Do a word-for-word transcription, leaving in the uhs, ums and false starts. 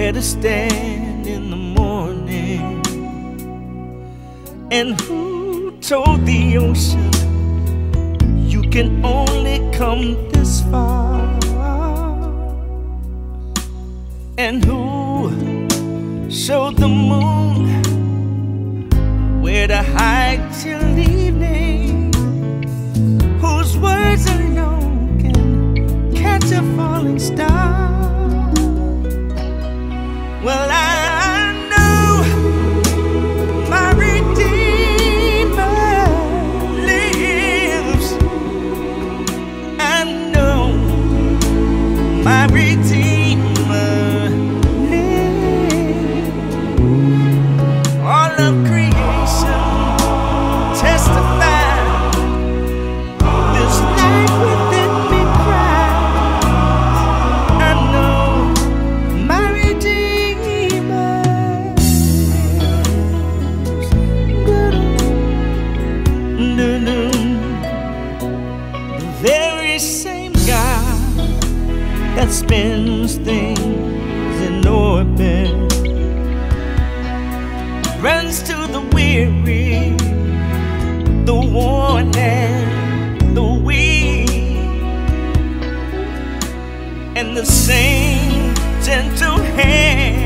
where to stand in the morning. And who told the ocean you can only come this far? And who showed the moon where to hide till evening? Whose words alone can catch a falling star? Well, I know my Redeemer lives. I know my Redeemer lives. All of creation testifies, this life within me cries. I know my Redeemer lives. The very same God that spins things in orbit runs to the weary, the worn and the weak. And the same gentle hand